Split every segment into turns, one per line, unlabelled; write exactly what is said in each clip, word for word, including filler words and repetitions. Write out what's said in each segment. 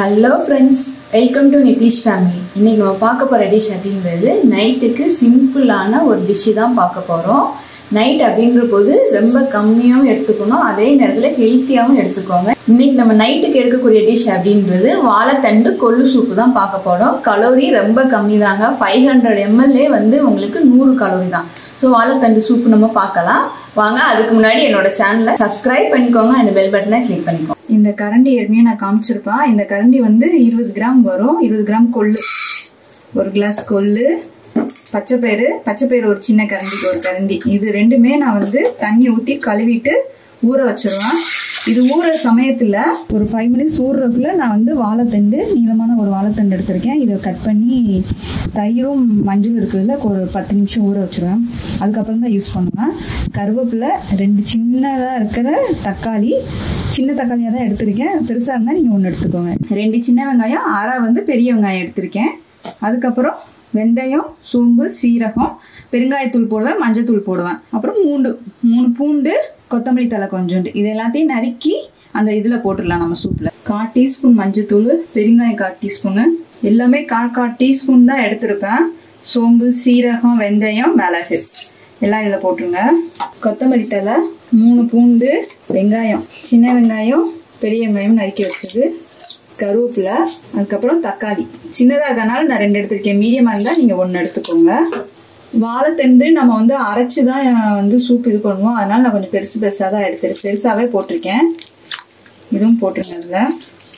Hello friends, welcome to Nitish family. இன்னைக்கு நம்ம பார்க்க போகிற டிஷ் அப்படின்றது நைட்டுக்கு சிம்பிளான ஒரு டிஷ்ஷு தான் பார்க்க போகிறோம். நைட் அப்படின்ற போது ரொம்ப கம்மியாகவும் எடுத்துக்கணும், அதே நேரத்தில் ஹெல்த்தியாகவும் எடுத்துக்கோங்க. இன்னைக்கு நம்ம நைட்டுக்கு எடுக்கக்கூடிய டிஷ் அப்படின்றது வாழைத்தண்டு கொள்ளு சூப்பு தான் பார்க்க போகிறோம். கலோரி ரொம்ப கம்மி தாங்க, ஃபைவ் ஹண்ட்ரட் எம்எல்ஏ வந்து உங்களுக்கு நூறு கலோரி தான். ஸோ வாழைத்தண்டு சூப்பு நம்ம பார்க்கலாம் வாங்க. அதுக்கு முன்னாடி என்னோட சேனலை சப்ஸ்கிரைப் பண்ணிக்கோங்க, அந்த பெல் பட்டனை கிளிக் பண்ணிக்கோங்க. இந்த கரண்டி ஏற்கனவே நான் காமிச்சிருப்பேன். இந்த கரண்டி வந்து இருபது கிராம் வரும். இருபது கிராம் கொள்ளு, ஒரு கிளாஸ் கொள்ளு, பச்சைப்பயிறு பச்சைப்பயிறு ஒரு சின்ன கரண்டிக்கு ஒரு கரண்டி. இது ரெண்டுமே நான் வந்து தண்ணி ஊற்றி கழுவிட்டு ஊற வச்சிருவேன். இது ஊற சமயத்தில் ஒரு ஃபைவ் மினிட்ஸ் ஊறுறதுக்குள்ள நான் வந்து வாழைத்தண்டு, நீளமான ஒரு வாழைத்தண்டு எடுத்திருக்கேன். இதை கட் பண்ணி தயிரும் மஞ்சள் இருக்குதுல ஒரு பத்து நிமிஷம் ஊற வச்சிருவேன். அதுக்கப்புறம் தான் யூஸ் பண்ணுவேன். கருவேப்பிலை, ரெண்டு சின்னதாக இருக்கிற தக்காளி, சின்ன தக்காளியாக தான் எடுத்திருக்கேன். பெருசாக இருந்தால் நீங்கள் ஒன்று எடுத்துக்கோங்க. ரெண்டு சின்ன வெங்காயம், அரை வந்து பெரிய வெங்காயம் எடுத்திருக்கேன். அதுக்கப்புறம் வெந்தயம், சோம்பு, சீரகம், பெருங்காயத்தூள் போடுவேன், மஞ்சத்தூள் போடுவேன். அப்புறம் மூண்டு மூணு பூண்டு, கொத்தமல்லி தலை கொஞ்சோண்டு, இது எல்லாத்தையும் நறுக்கி அந்த இதில் போட்டுடலாம் நம்ம சூப்பில். கால் டீஸ்பூன் மஞ்சத்தூள், பெருங்காயம் கால் டீஸ்பூனு, எல்லாமே கால் கால் டீஸ்பூன் தான் எடுத்திருப்பேன். சோம்பு, சீரகம், வெந்தயம், மிளகு எல்லாம் இதில் போட்டுருங்க. கொத்தமல்லி தலை, மூணு பூண்டு, வெங்காயம், சின்ன வெங்காயம், பெரிய வெங்காயம் நறுக்கி வச்சது, கருவேப்பிலை, அதுக்கப்புறம் தக்காளி. சின்னதாக இருக்கனால நான் ரெண்டு எடுத்திருக்கேன், மீடியமாக இருந்தால் நீங்கள் ஒன்று எடுத்துக்கோங்க. வாழைத்தண்டு நம்ம வந்து அரைச்சி தான் வந்து சூப் இது பண்ணுவோம், அதனால நான் கொஞ்சம் பெருசு பெருசாக தான் எடுத்துருக்கேன், பெருசாகவே போட்டிருக்கேன். இதுவும் போட்டுருங்க. அதில்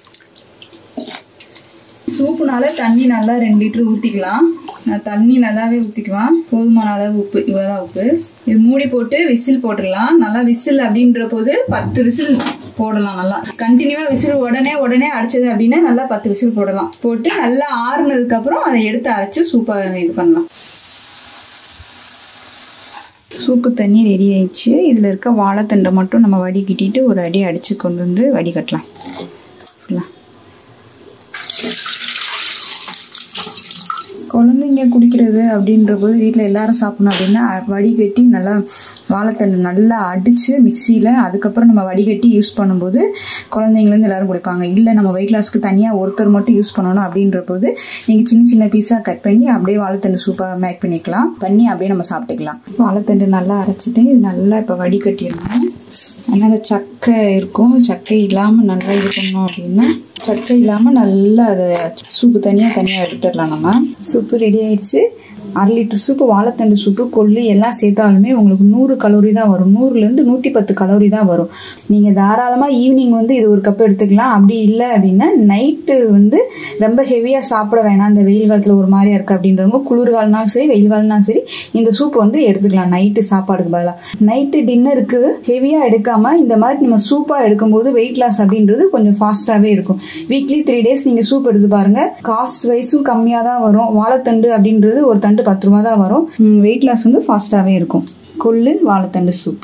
சூப்புனால தண்ணி நல்லா ரெண்டு லிட்டர் ஊற்றிக்கலாம். நான் தண்ணி நல்லாவே ஊற்றிக்குவேன், போதுமான அளவு உப்பு, இவ்வளோதான் உப்பு. இது மூடி போட்டு விசில் போட்டுடலாம். நல்லா விசில் அப்படின்ற போது பத்து விசில் போடலாம். நல்லா கண்டினியூவா விசில் உடனே உடனே அடிச்சது அப்படின்னா நல்லா பத்து விசில் போடலாம். போட்டு நல்லா ஆறுனதுக்கு அப்புறம் அதை எடுத்து அரைச்சு சூப்பாக இது பண்ணலாம். சூப்பு தண்ணி ரெடி ஆயிடுச்சு. இதில் இருக்க வாழைத்தண்டை மட்டும் நம்ம வடிகட்டிட்டு ஒரு அடி அடித்து கொண்டு வந்து வடிகட்டலாம். குழந்தைங்க குடிக்கிறது அப்படின்ற போது வீட்டில் எல்லாரும் சாப்பிடணும் அப்படின்னா வடிகட்டி நல்லா வாழைத்தண்டு நல்லா அடித்து மிக்சியில், அதுக்கப்புறம் நம்ம வடிகட்டி யூஸ் பண்ணும்போது குழந்தைங்கலேருந்து எல்லாரும் குடிப்பாங்க. இல்லை நம்ம வெயிட் லாஸ்க்கு தனியாக ஒருத்தர் மட்டும் யூஸ் பண்ணணும் அப்படின்ற போது நீங்கள் சின்ன சின்ன பீஸாக கட் பண்ணி அப்படியே வாழைத்தண்டு சூப்பாக மேக் பண்ணிக்கலாம், பண்ணி அப்படியே நம்ம சாப்பிட்டுக்கலாம். வாழைத்தண்டு நல்லா அரைச்சிட்டு இது நல்லா இப்போ வடிகட்டிடணும். அதனால் சக்கை இருக்கும், சக்கை இல்லாமல் நல்லா இது பண்ணோம் அப்படின்னா சக்கை இல்லாமல் நல்லா அதை சூப்பு தனியாக தனியாக எடுத்துடலாம். நம்ம சூப்பு ரெடி ஆயிடுச்சு. அரை லிட்டர் சூப்பு, வாழைத்தண்டு சூப்பு, கொள்ளு எல்லாம் சேர்த்தாலுமே உங்களுக்கு நூறு கலோரி தான் வரும். நூறுலேருந்து நூற்றி பத்து கலோரி தான் வரும். நீங்கள் தாராளமாக ஈவினிங் வந்து இது ஒரு கப் எடுத்துக்கலாம். அப்படி இல்லை அப்படின்னா நைட்டு வந்து ரொம்ப ஹெவியாக சாப்பிட வேணாம், இந்த வெயில் காலத்தில் ஒரு மாதிரியா இருக்குது அப்படின்றவங்க குளிர் காலனாலும் சரி வெயில் காலனாலும் சரி இந்த சூப்பு வந்து எடுத்துக்கலாம் நைட்டு சாப்பாடுக்கு பதிலாக. நைட்டு டின்னருக்கு ஹெவியாக எடுக்காமல் இந்த மாதிரி நம்ம சூப்பாக எடுக்கும்போது வெயிட் லாஸ் அப்படின்றது கொஞ்சம் ஃபாஸ்ட்டாகவே இருக்கும். வீக்லி த்ரீ டேஸ் நீங்கள் சூப் எடுத்து பாருங்கள். காஸ்ட் வைஸும் கம்மியாக தான் வரும். வாழைத்தண்டு அப்படின்றது ஒரு தண்டு பத்து ரூபா தான் வரும். வெயிட் லாஸ் வந்து ஃபாஸ்ட்டாகவே இருக்கும். கொள்ளு வாழைத்தண்டு சூப்.